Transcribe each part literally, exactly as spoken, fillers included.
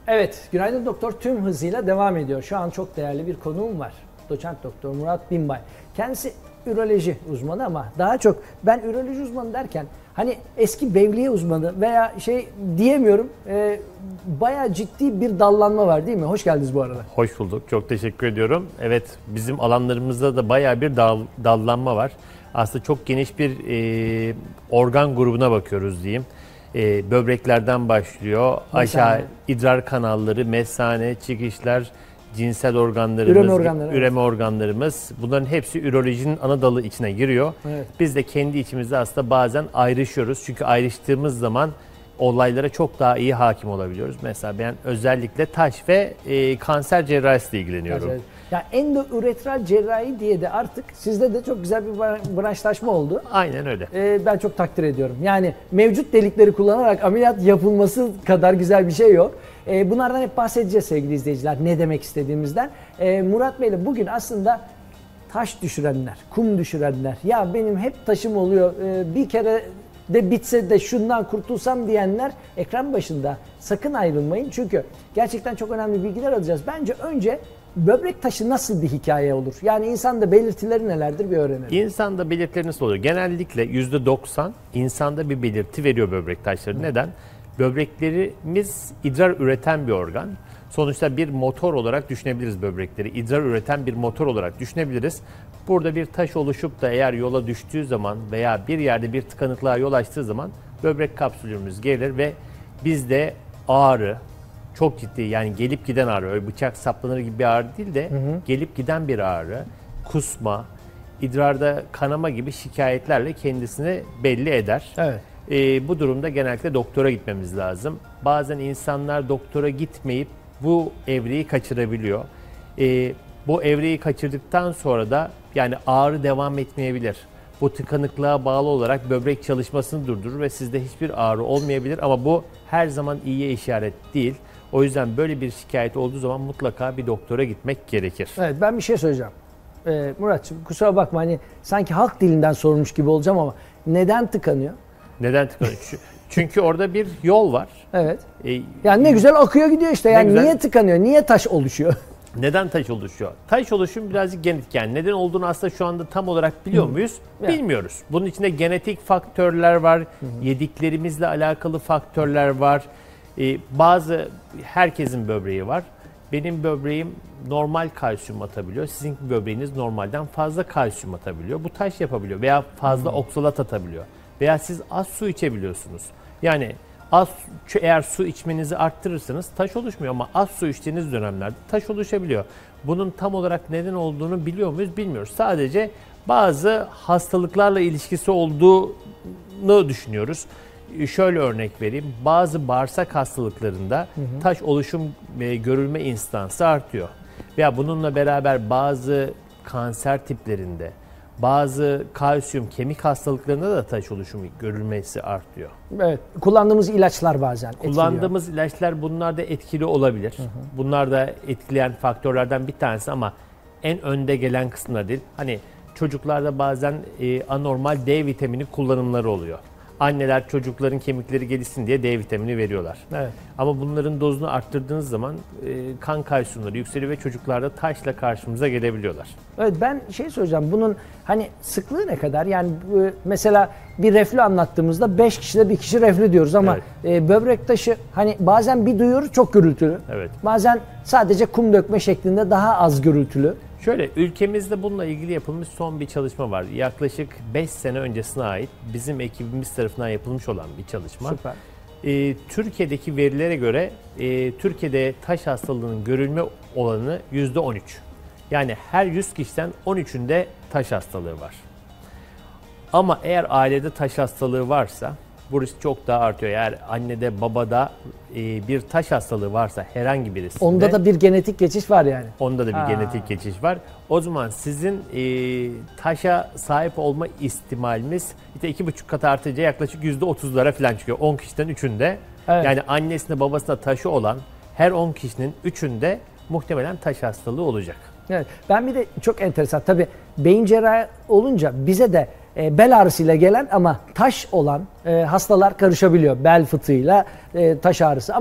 Evet, Günaydın Doktor tüm hızıyla devam ediyor. Şu an çok değerli bir konuğum var. Doçent Doktor Murat Binbay. Kendisi üroloji uzmanı ama daha çok ben üroloji uzmanı derken hani eski bevliye uzmanı veya şey diyemiyorum. E, bayağı ciddi bir dallanma var değil mi? Hoş geldiniz bu arada. Hoş bulduk. Çok teşekkür ediyorum. Evet, bizim alanlarımızda da bayağı bir dal, dallanma var. Aslında çok geniş bir e, organ grubuna bakıyoruz diyeyim. E, böbreklerden başlıyor. Mesane. Aşağı idrar kanalları, mesane, çıkışlar, cinsel organlarımız, üreme, organları, üreme evet. organlarımız. Bunların hepsi ürolojinin ana dalı içine giriyor. Evet. Biz de kendi içimizde aslında bazen ayrışıyoruz. Çünkü ayrıştığımız zaman olaylara çok daha iyi hakim olabiliyoruz. Mesela ben özellikle taş ve e, kanser cerrahisiyle ilgileniyorum. Evet. Ya endoüretral cerrahi diye de artık sizde de çok güzel bir branşlaşma oldu. Aynen öyle. Ee, ben çok takdir ediyorum. Yani mevcut delikleri kullanarak ameliyat yapılması kadar güzel bir şey yok. Ee, bunlardan hep bahsedeceğiz sevgili izleyiciler. Ne demek istediğimizden. Ee, Murat Bey'le bugün aslında taş düşürenler, kum düşürenler. Ya benim hep taşım oluyor. Ee, bir kere de bitse de şundan kurtulsam diyenler ekran başında. Sakın ayrılmayın. Çünkü gerçekten çok önemli bilgiler alacağız. Bence önce böbrek taşı nasıl bir hikaye olur? Yani insanda belirtileri nelerdir bir öğrenelim. İnsanda belirtileri nasıl oluyor? Genellikle yüzde doksan insanda bir belirti veriyor böbrek taşları. Neden? Böbreklerimiz idrar üreten bir organ. Sonuçta bir motor olarak düşünebiliriz böbrekleri. İdrar üreten bir motor olarak düşünebiliriz. Burada bir taş oluşup da eğer yola düştüğü zaman veya bir yerde bir tıkanıklığa yol açtığı zaman böbrek kapsülümüz gelir ve bizde ağrı, çok ciddi yani gelip giden ağrı, öyle bıçak saplanır gibi bir ağrı değil de hı hı. gelip giden bir ağrı, kusma, idrarda kanama gibi şikayetlerle kendisini belli eder. Evet. Ee, bu durumda genellikle doktora gitmemiz lazım. Bazen insanlar doktora gitmeyip bu evreyi kaçırabiliyor. Ee, bu evreyi kaçırdıktan sonra da yani ağrı devam etmeyebilir. Bu tıkanıklığa bağlı olarak böbrek çalışmasını durdurur ve sizde hiçbir ağrı olmayabilir ama bu her zaman iyiye işaret değil. O yüzden böyle bir şikayet olduğu zaman mutlaka bir doktora gitmek gerekir. Evet, ben bir şey söyleyeceğim. Ee, Murat'cığım kusura bakma hani sanki halk dilinden sorulmuş gibi olacağım ama neden tıkanıyor? Neden tıkanıyor? Çünkü orada bir yol var. Evet. Ee, yani ne güzel akıyor gidiyor işte. Yani güzel. Niye tıkanıyor? Niye taş oluşuyor? Neden taş oluşuyor? Taş oluşum birazcık genetik. Yani neden olduğunu aslında şu anda tam olarak biliyor Hı. muyuz? Yani. Bilmiyoruz. Bunun içinde genetik faktörler var. Hı. Yediklerimizle alakalı faktörler var. Ee, bazı, herkesin böbreği var. Benim böbreğim normal kalsiyum atabiliyor. Sizin böbreğiniz normalden fazla kalsiyum atabiliyor. Bu taş yapabiliyor veya fazla Hı. oksalat atabiliyor. Veya siz az su içebiliyorsunuz. Yani az eğer su içmenizi arttırırsanız taş oluşmuyor ama az su içtiğiniz dönemlerde taş oluşabiliyor. Bunun tam olarak neden olduğunu biliyor muyuz? Bilmiyoruz. Sadece bazı hastalıklarla ilişkisi olduğunu düşünüyoruz. Şöyle örnek vereyim. Bazı bağırsak hastalıklarında hı hı. taş oluşum ve görülme instansı artıyor. Veya bununla beraber bazı kanser tiplerinde, bazı kalsiyum kemik hastalıklarında da taş oluşumu görülmesi artıyor. Evet. Kullandığımız ilaçlar bazen etkiliyor. Kullandığımız ilaçlar bunlar da etkili olabilir. Hı hı. Bunlar da etkileyen faktörlerden bir tanesi ama en önde gelen kısımlar değil. Hani çocuklarda bazen e, anormal D vitamini kullanımları oluyor. Anneler çocukların kemikleri gelişsin diye D vitamini veriyorlar. Evet. Ama bunların dozunu arttırdığınız zaman e, kan kalsiyumları yükseliyor ve çocuklarda taşla karşımıza gelebiliyorlar. Evet, ben şey söyleyeceğim. Bunun hani sıklığı ne kadar? Yani e, mesela bir reflü anlattığımızda beş kişide bir kişi reflü diyoruz ama evet. e, böbrek taşı hani bazen bir duyuyoruz çok gürültülü. Evet. Bazen sadece kum dökme şeklinde daha az gürültülü. Şöyle, ülkemizde bununla ilgili yapılmış son bir çalışma var. Yaklaşık beş sene öncesine ait bizim ekibimiz tarafından yapılmış olan bir çalışma. Süper. Ee, Türkiye'deki verilere göre e, Türkiye'de taş hastalığının görülme oranı yüzde on üç. Yani her yüz kişiden on üçünde taş hastalığı var. Ama eğer ailede taş hastalığı varsa bu risk çok daha artıyor. Eğer annede babada e, bir taş hastalığı varsa herhangi birisinde. Onda da bir genetik geçiş var yani. Onda da bir ha. genetik geçiş var. O zaman sizin e, taşa sahip olma ihtimaliniz işte iki buçuk kat artınca yaklaşık yüzde otuzlara falan çıkıyor. on kişiden üçünde. Evet. Yani annesinde babasında taşı olan her on kişinin üçünde muhtemelen taş hastalığı olacak. Evet. Ben bir de çok enteresan tabii beyin cerrahı olunca bize de e, bel ağrısıyla gelen ama taş olan e, hastalar karışabiliyor. Bel fıtığıyla e, taş ağrısı ama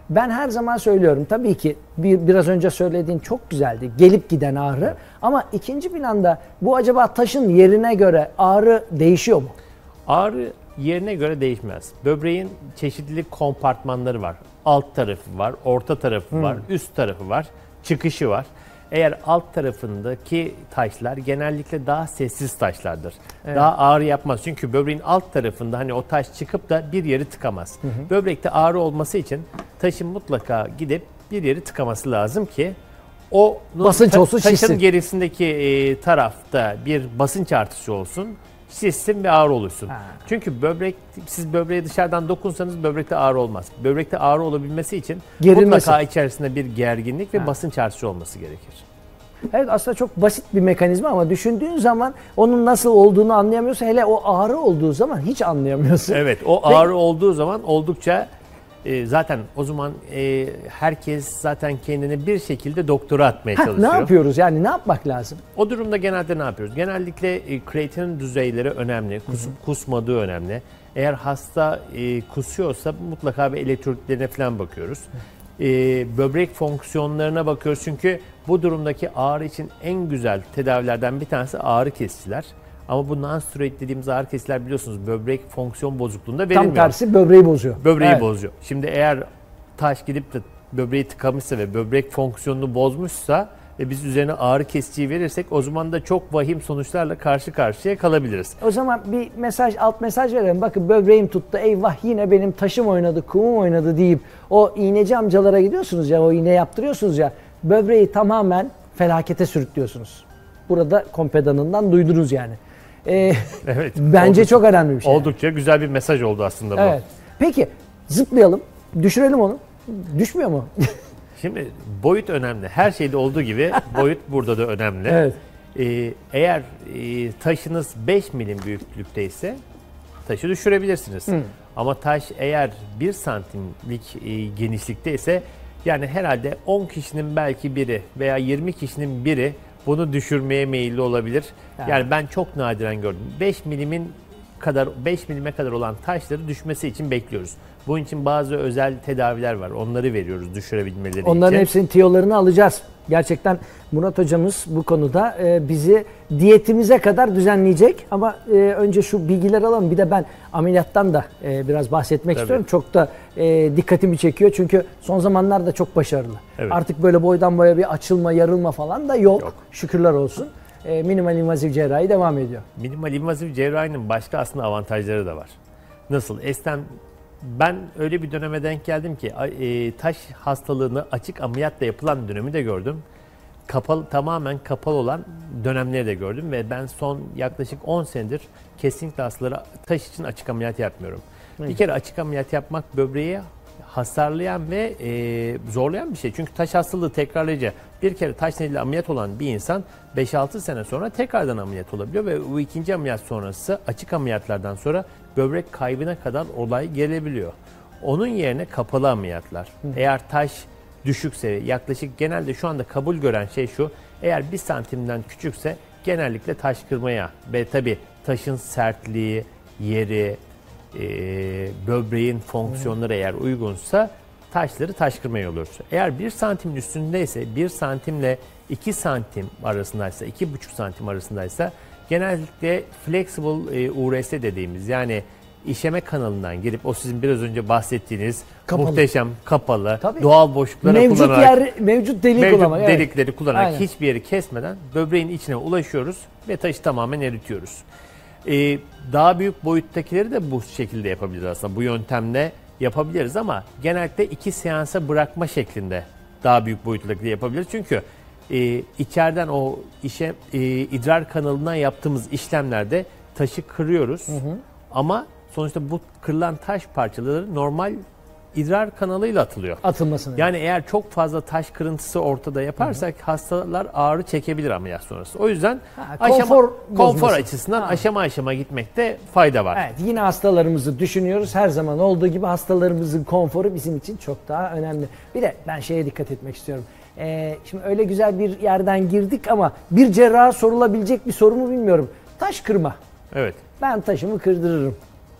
ben her zaman söylüyorum tabii ki bir, biraz önce söylediğin çok güzeldi. Gelip giden ağrı. Evet. Ama ikinci planda bu acaba taşın yerine göre ağrı değişiyor mu? Ağrı yerine göre değişmez. Böbreğin çeşitli kompartmanları var. Alt tarafı var, orta tarafı hmm. var, üst tarafı var, çıkışı var. Eğer alt tarafındaki taşlar genellikle daha sessiz taşlardır. Evet. Daha ağrı yapmaz. Çünkü böbreğin alt tarafında hani o taş çıkıp da bir yeri tıkamaz. Hı hı. Böbrekte ağrı olması için taşın mutlaka gidip bir yeri tıkaması lazım ki o basınç ta- olsun, taşın şişsin. gerisindeki e, tarafta bir basınç artışı olsun, şişsin ve ağrı oluşsun. Ha. Çünkü böbrek, siz böbreğe dışarıdan dokunsanız böbrekte ağrı olmaz. Böbrekte ağrı olabilmesi için gerilmesi, mutlaka içerisinde bir gerginlik ve ha. basınç artışı olması gerekir. Evet, aslında çok basit bir mekanizma ama düşündüğün zaman onun nasıl olduğunu anlayamıyorsun. Hele o ağrı olduğu zaman hiç anlayamıyorsun. Evet, o ağrı Ve... olduğu zaman oldukça e, zaten o zaman e, herkes zaten kendini bir şekilde doktora atmaya ha, çalışıyor. Ne yapıyoruz yani, ne yapmak lazım? O durumda genelde ne yapıyoruz? Genellikle e, kreatinin düzeyleri önemli, kusup kusmadığı önemli. Eğer hasta e, kusuyorsa mutlaka bir elektrolitlerine falan bakıyoruz. E, böbrek fonksiyonlarına bakıyoruz çünkü bu durumdaki ağrı için en güzel tedavilerden bir tanesi ağrı kesiciler. Ama bu non-steroid dediğimiz ağrı kesiciler biliyorsunuz böbrek fonksiyon bozukluğunda verilmiyor. Tam tersi böbreği bozuyor. Böbreği evet. bozuyor. Şimdi eğer taş gidip de böbreği tıkamışsa ve böbrek fonksiyonunu bozmuşsa ve biz üzerine ağrı kesiciyi verirsek o zaman da çok vahim sonuçlarla karşı karşıya kalabiliriz. O zaman bir mesaj, alt mesaj verelim. Bakın böbreğim tuttu, eyvah yine benim taşım oynadı, kumum oynadı deyip o iğneci amcalara gidiyorsunuz ya, o iğne yaptırıyorsunuz ya, böbreği tamamen felakete sürüklüyorsunuz. Burada kompedanından duydunuz yani. Ee, evet. Bence oldukça, çok önemli bir şey. Oldukça güzel bir mesaj oldu aslında bu. Evet. Peki zıplayalım, düşürelim onu. Düşmüyor mu? Şimdi boyut önemli. Her şeyde olduğu gibi boyut burada da önemli. Evet. Ee, eğer e, taşınız beş milim büyüklükteyse taşı düşürebilirsiniz. Hmm. Ama taş eğer bir santimlik e, genişlikteyse yani herhalde on kişinin belki biri veya yirmi kişinin biri bunu düşürmeye meyilli olabilir. Yani, yani ben çok nadiren gördüm. beş milimin kadar beş milime kadar olan taşları düşmesi için bekliyoruz. Bunun için bazı özel tedaviler var. Onları veriyoruz düşürebilmeleri için. Onların hepsinin tiyolarını alacağız. Gerçekten Murat hocamız bu konuda e, bizi diyetimize kadar düzenleyecek. Ama e, önce şu bilgileri alalım. Bir de ben ameliyattan da e, biraz bahsetmek Tabii. istiyorum. Çok da e, dikkatimi çekiyor. Çünkü son zamanlarda çok başarılı. Evet. Artık böyle boydan boya bir açılma, yarılma falan da yok. yok. Şükürler olsun. E, minimal invaziv cerrahi devam ediyor. Minimal invaziv cerrahinin başka aslında avantajları da var. Nasıl? Esnem Ben öyle bir döneme denk geldim ki e, taş hastalığını açık ameliyatla yapılan dönemi de gördüm. Kapalı, tamamen kapalı olan dönemleri de gördüm ve ben son yaklaşık on senedir kesinlikle hastalara taş için açık ameliyat yapmıyorum. Hı. Bir kere açık ameliyat yapmak böbreği hasarlayan ve e, zorlayan bir şey. Çünkü taş hastalığı tekrarlayıcı. Bir kere taş nedeniyle ameliyat olan bir insan beş altı sene sonra tekrardan ameliyat olabiliyor ve bu ikinci ameliyat sonrası açık ameliyatlardan sonra böbrek kaybına kadar olay gelebiliyor. Onun yerine kapalı ameliyatlar. Hı. Eğer taş düşükse, yaklaşık genelde şu anda kabul gören şey şu, eğer bir santimden küçükse genellikle taş kırmaya ve tabii taşın sertliği, yeri, e, böbreğin fonksiyonları eğer uygunsa taşları taş kırmaya yolluyoruz. Eğer bir santimin üstündeyse, bir santimle iki santim arasındaysa, iki buçuk santim arasındaysa genellikle flexible e, U R S dediğimiz, yani işeme kanalından girip o sizin biraz önce bahsettiğiniz kapalı, muhteşem kapalı, Tabii. doğal boşluklara mevcut kullanarak, yer, mevcut delik mevcut kullanarak, delikleri evet. kullanarak Aynen. hiçbir yeri kesmeden böbreğin içine ulaşıyoruz ve taşı tamamen eritiyoruz. Ee, daha büyük boyuttakileri de bu şekilde yapabiliriz aslında. Bu yöntemle yapabiliriz ama genellikle iki seansa bırakma şeklinde daha büyük boyuttakileri yapabiliriz. Çünkü e, içeriden o işe e, idrar kanalından yaptığımız işlemlerde taşı kırıyoruz. Hı hı. Ama sonuçta bu kırılan taş parçaları normal idrar kanalıyla atılıyor. Atılmasını. Yani eğer çok fazla taş kırıntısı ortada yaparsak hı hı. hastalar ağrı çekebilir ameliyat sonrası. O yüzden ha, konfor, aşama, konfor açısından ha. aşama aşama gitmekte fayda var. Evet, yine hastalarımızı düşünüyoruz. Her zaman olduğu gibi hastalarımızın konforu bizim için çok daha önemli. Bir de ben şeye dikkat etmek istiyorum. Ee, şimdi öyle güzel bir yerden girdik ama bir cerraha sorulabilecek bir soru mu bilmiyorum. Taş kırma. Evet. Ben taşımı kırdırırım.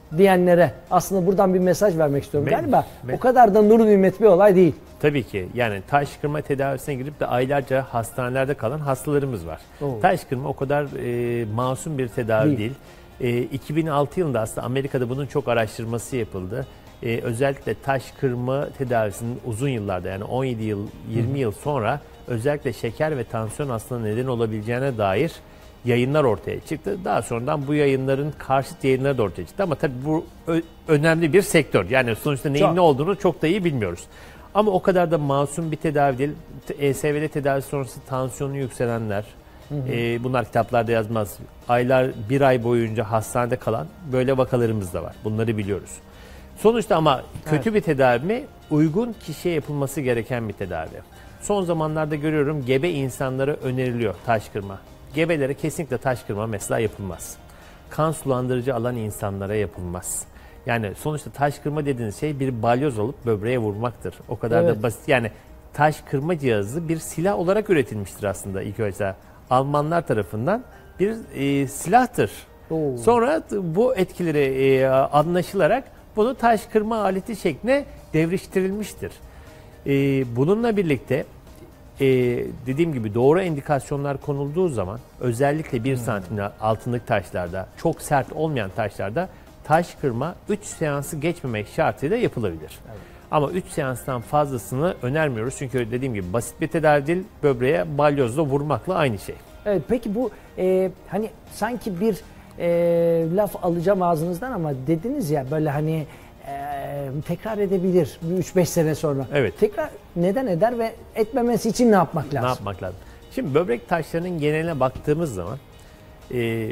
diyenlere aslında buradan bir mesaj vermek istiyorum. Ben- Galiba ben- o kadar da nur nimet bir olay değil. Tabii ki. Yani taş kırma tedavisine girip de aylarca hastanelerde kalan hastalarımız var. Oo. Taş kırma o kadar e, masum bir tedavi Değil. değil. E, iki bin altı yılında aslında Amerika'da bunun çok araştırması yapıldı. E, özellikle taş kırma tedavisinin uzun yıllarda, yani on yedi yıl, yirmi yıl sonra özellikle şeker ve tansiyon hastalığına neden olabileceğine dair yayınlar ortaya çıktı. Daha sonradan bu yayınların karşıt yayınları da ortaya çıktı. Ama tabii bu ö- önemli bir sektör. Yani sonuçta neyin Çok. ne olduğunu çok da iyi bilmiyoruz. Ama o kadar da masum bir tedavi değil. E S V D tedavisi sonrası tansiyonu yükselenler, e, bunlar kitaplarda yazmaz. Aylar, bir ay boyunca hastanede kalan böyle vakalarımız da var. Bunları biliyoruz. Sonuçta ama kötü bir tedavi mi? Uygun kişiye yapılması gereken bir tedavi. Son zamanlarda görüyorum, gebe insanlara öneriliyor taş kırma. Gebelere kesinlikle taş kırma mesela yapılmaz. Kan sulandırıcı alan insanlara yapılmaz. Yani sonuçta taş kırma dediğiniz şey bir balyoz alıp böbreğe vurmaktır. O kadar Evet. da basit. Yani taş kırma cihazı bir silah olarak üretilmiştir aslında ilk önce. Almanlar tarafından bir e, silahtır. Oo. Sonra bu etkileri e, anlaşılarak bunu taş kırma aleti şekline devriştirilmiştir. E, bununla birlikte e, dediğim gibi doğru indikasyonlar konulduğu zaman özellikle bir santim altındaki taşlarda, çok sert olmayan taşlarda taş kırma üç seansı geçmemek şartıyla yapılabilir. Evet. Ama üç seanstan fazlasını önermiyoruz. Çünkü dediğim gibi basit bir tedavi değil, böbreğe balyozla vurmakla aynı şey. Evet, peki bu e, hani sanki bir e, laf alacağım ağzınızdan ama dediniz ya böyle hani e, tekrar edebilir üç beş sene sonra. Evet. Tekrar neden eder ve etmemesi için ne yapmak lazım? Ne yapmak lazım? Şimdi böbrek taşlarının geneline baktığımız zaman e,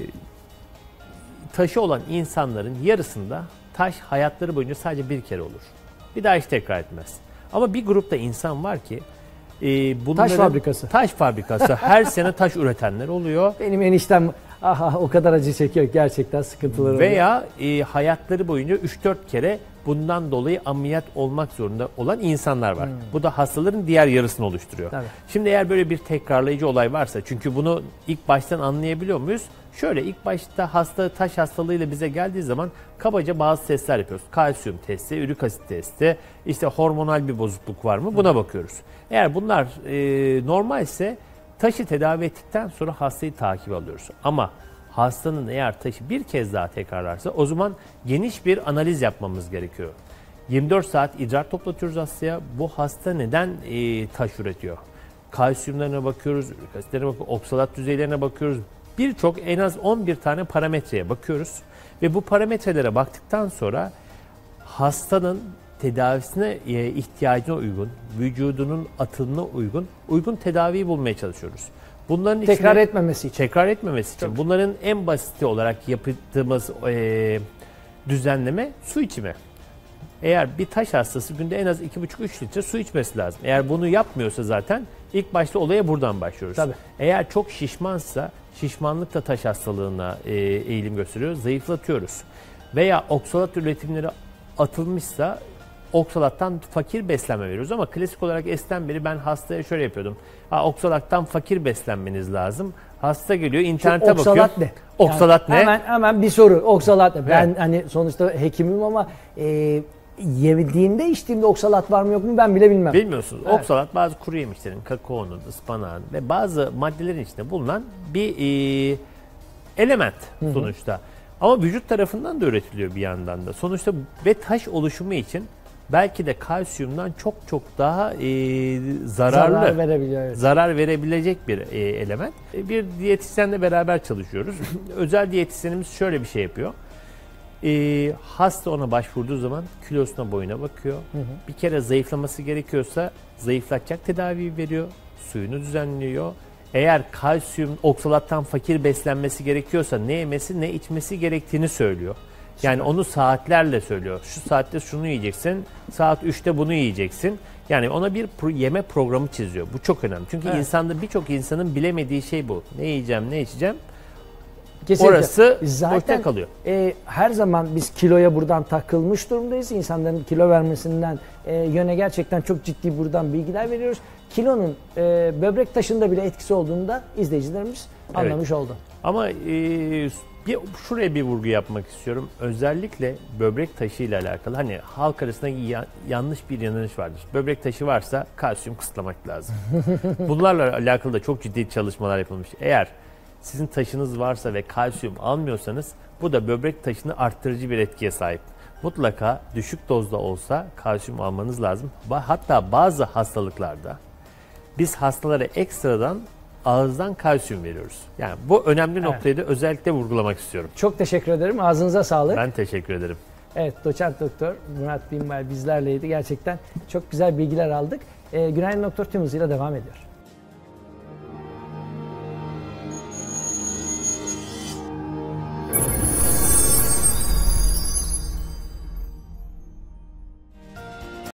taşı olan insanların yarısında taş hayatları boyunca sadece bir kere olur. Bir daha hiç tekrar etmez. Ama bir grupta insan var ki e, bunların, Taş fabrikası. Taş fabrikası. Her sene taş üretenler oluyor. Benim eniştem aha o kadar acı çekiyor, gerçekten sıkıntıları oluyor. Veya e, hayatları boyunca üç dört kere bundan dolayı ameliyat olmak zorunda olan insanlar var. Hmm. Bu da hastaların diğer yarısını oluşturuyor. Tabii. Şimdi eğer böyle bir tekrarlayıcı olay varsa, çünkü bunu ilk baştan anlayabiliyor muyuz? Şöyle, ilk başta hasta taş hastalığıyla bize geldiği zaman kabaca bazı testler yapıyoruz. Kalsiyum testi, ürik asit testi, işte hormonal bir bozukluk var mı? Buna bakıyoruz. Eğer bunlar e, normalse taşı tedavi ettikten sonra hastayı takip alıyoruz. Ama hastanın eğer taşı bir kez daha tekrarlarsa o zaman geniş bir analiz yapmamız gerekiyor. yirmi dört saat idrar toplatıyoruz hastaya. Bu hasta neden e, taş üretiyor? Kalsiyumlarına bakıyoruz, ürik asitlerine bakıyoruz, oksalat düzeylerine bakıyoruz. Birçok, en az on bir tane parametreye bakıyoruz. Ve bu parametrelere baktıktan sonra hastanın tedavisine ihtiyacına uygun, vücudunun atılımına uygun, uygun tedaviyi bulmaya çalışıyoruz. Bunların tekrar içine, etmemesi için. Tekrar etmemesi için. Bunların en basiti olarak yaptığımız e, düzenleme su içimi. Eğer bir taş hastası günde en az iki buçuk üç litre su içmesi lazım. Eğer bunu yapmıyorsa zaten ilk başta olaya buradan başlıyoruz. Tabii. Eğer çok şişmansa, şişmanlık da taş hastalığına e, eğilim gösteriyor, zayıflatıyoruz. Veya oksalat üretimleri atılmışsa oksalattan fakir beslenme veriyoruz. Ama klasik olarak eskiden beri ben hastaya şöyle yapıyordum. Ha, oksalattan fakir beslenmeniz lazım. Hasta geliyor, internete bakıyor. Oksalat ne? Oksalat yani ne? Hemen hemen bir soru. Oksalat ne? Ben Evet. hani sonuçta hekimim ama e, yediğimde içtiğimde oksalat var mı yok mu ben bile bilmem. Bilmiyorsunuz. Evet. Oksalat bazı kuru yemişlerin, kakaonun, ıspanağın ve bazı maddelerin içinde bulunan bir e, element sonuçta. Hı hı. Ama vücut tarafından da üretiliyor bir yandan da. Sonuçta ve taş oluşumu için belki de kalsiyumdan çok çok daha e, zararlı, zarar verebiliyor. Evet. Zarar verebilecek bir e, element. E, bir diyetisyenle beraber çalışıyoruz. Özel diyetisyenimiz şöyle bir şey yapıyor. E, hasta ona başvurduğu zaman kilosuna, boyuna bakıyor. Hı hı. Bir kere zayıflaması gerekiyorsa zayıflatacak tedaviyi veriyor. Suyunu düzenliyor. Eğer kalsiyum, oksalattan fakir beslenmesi gerekiyorsa ne yemesi ne içmesi gerektiğini söylüyor. Yani onu saatlerle söylüyor. Şu saatte şunu yiyeceksin, saat üçte bunu yiyeceksin. Yani ona bir pro- yeme programı çiziyor. Bu çok önemli. Çünkü evet. insanda birçok insanın bilemediği şey bu. Ne yiyeceğim, ne içeceğim? Kesinlikle. Orası boşta kalıyor. E, her zaman biz kiloya buradan takılmış durumdayız. İnsanların kilo vermesinden e, yöne gerçekten çok ciddi buradan bilgiler veriyoruz. Kilonun e, böbrek taşında bile etkisi olduğunda izleyicilerimiz anlamış oldu. Ama e, bir, şuraya bir vurgu yapmak istiyorum. Özellikle böbrek taşı ile alakalı hani halk arasında ya, yanlış bir inanış vardır. Böbrek taşı varsa kalsiyum kısıtlamak lazım. Bunlarla alakalı da çok ciddi çalışmalar yapılmış. Eğer sizin taşınız varsa ve kalsiyum almıyorsanız bu da böbrek taşını arttırıcı bir etkiye sahip. Mutlaka düşük dozda olsa kalsiyum almanız lazım. Hatta bazı hastalıklarda biz hastalara ekstradan ağızdan kalsiyum veriyoruz. Yani bu önemli noktayı da özellikle vurgulamak istiyorum. Çok teşekkür ederim. Ağzınıza sağlık. Ben teşekkür ederim. Evet, doçent doktor Murat Binbay bizlerleydi. Gerçekten çok güzel bilgiler aldık. Ee, Günaydın Doktor tüm hızıyla devam ediyor.